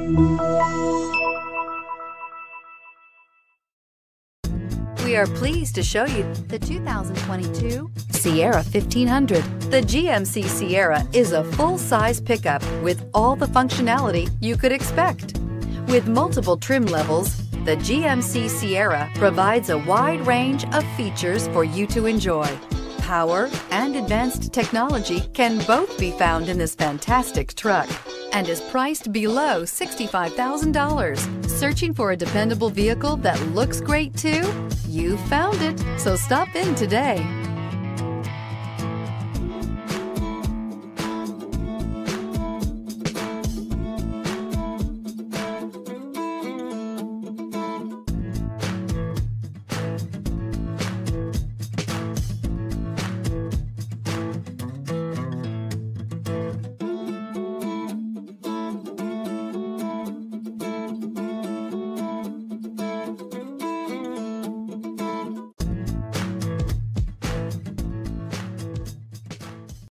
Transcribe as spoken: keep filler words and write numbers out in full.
We are pleased to show you the two thousand twenty-two Sierra fifteen hundred. The G M C Sierra is a full-size pickup with all the functionality you could expect. With multiple trim levels, the G M C Sierra provides a wide range of features for you to enjoy. Power and advanced technology can both be found in this fantastic truck and is priced below sixty-five thousand dollars. Searching for a dependable vehicle that looks great too? You found it, so stop in today.